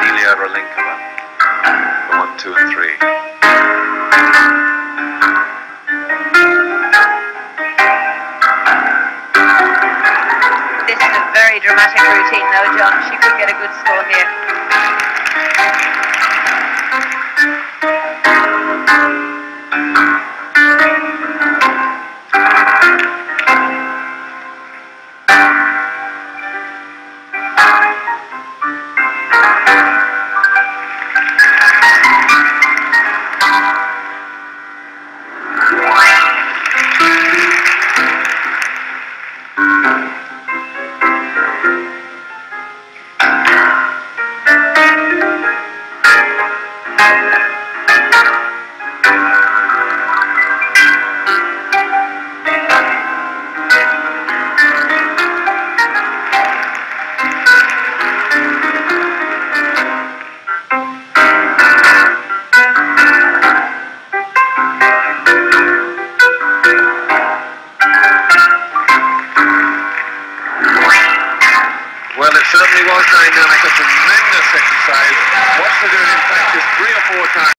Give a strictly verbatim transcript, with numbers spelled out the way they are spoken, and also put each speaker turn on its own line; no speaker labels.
Ilya Relinkova for one, two, and three.
This is a very dramatic routine though, John. She could get a good score here.
Well, it certainly was dynamic, a tremendous exercise. Watched her do it in practice three or four times.